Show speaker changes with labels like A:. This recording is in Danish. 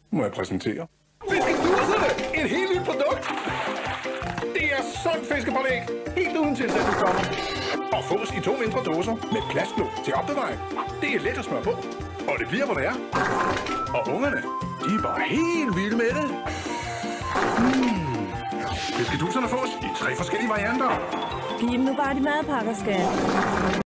A: må jeg præsentere. Fiskeduskere! Et helt nyt produkt! Det er sundt fiskepålæg, helt uden tilsætningsstoffer. Og fås i 2 mindre dåser med plastlåg til opbevaring. Det er let at smøre på, og det bliver, hvor det er. Og ungerne, de er bare helt vilde med det. Fiskeduserne fås i 3 forskellige varianter.
B: Giv dem nu bare de madpakker, skal.